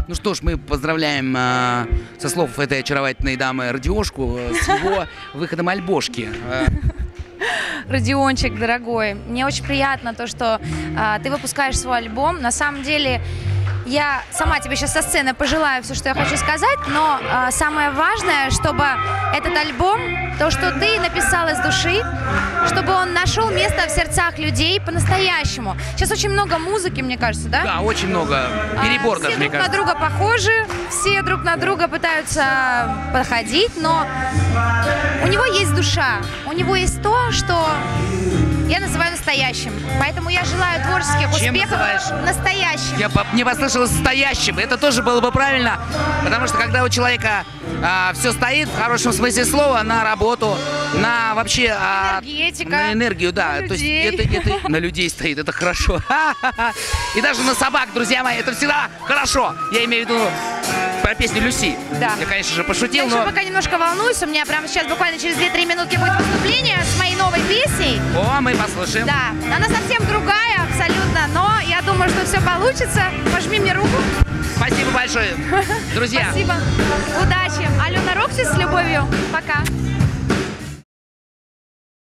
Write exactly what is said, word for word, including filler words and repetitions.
Ну что ж, мы поздравляем э, со слов этой очаровательной дамы Родионушку э, с его выходом альбошки. Э, Родиончик, дорогой, мне очень приятно то, что а, ты выпускаешь свой альбом. На самом деле, я сама тебе сейчас со сцены пожелаю все, что я хочу сказать, но а, самое важное, чтобы этот альбом, то, что ты написал из души, чтобы он нашел место в сердцах людей по-настоящему. Сейчас очень много музыки, мне кажется, да? да, очень много. Перебор а, даже, все мне друг кажется. на друга похожи, все друг на друга пытаются подходить, но у него есть душа, у него есть то, что я называю настоящим. Поэтому я желаю творческих Чем успехов называешь? настоящим. Я по- не послышал настоящим. Это тоже было бы правильно, потому что когда у человека а, все стоит, в хорошем смысле слова, на работу, на вообще... а, Энергетика. на энергию, да. На То есть людей. это, это на людей стоит, это хорошо. И даже на собак, друзья мои, это всегда хорошо. Я имею в виду про песню «Люси». Да. Я, конечно же, Я пошутил, еще но... пока немножко волнуюсь. У меня прямо сейчас буквально через две-три минутки будет выступление с моей новой песней. О, мы послушаем. Да, она совсем другая абсолютно, но я думаю, что все получится. Пожми мне руку. Спасибо большое, друзья. Спасибо. Удачи. Алена Роксис с любовью. Пока.